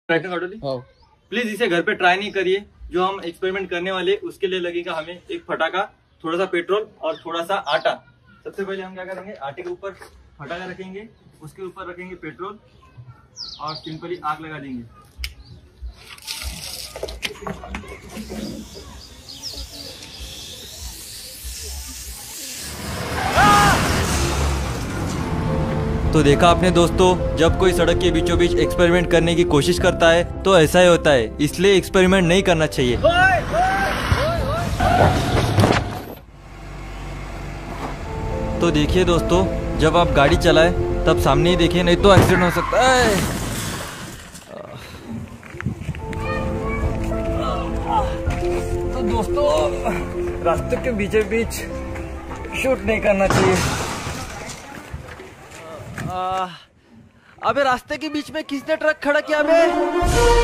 Please इसे घर पे ट्राई नहीं करिए। जो हम एक्सपेरिमेंट करने वाले उसके लिए लगेगा हमें एक फटाका, थोड़ा सा पेट्रोल और थोड़ा सा आटा। सबसे पहले हम क्या करेंगे, आटे के ऊपर फटाका रखेंगे, उसके ऊपर रखेंगे पेट्रोल और सिंपली आग लगा देंगे। तो देखा आपने दोस्तों, जब कोई सड़क के बीचों बीच एक्सपेरिमेंट करने की कोशिश करता है तो ऐसा ही होता है, इसलिए एक्सपेरिमेंट नहीं करना चाहिए। तो देखिए दोस्तों, जब आप गाड़ी चलाएं तब सामने ही देखिए, नहीं तो एक्सीडेंट हो सकता है। तो दोस्तों, रास्ते के बीचों बीच शूट नहीं करना चाहिए। अबे रास्ते के बीच में किसने ट्रक खड़ा किया बे?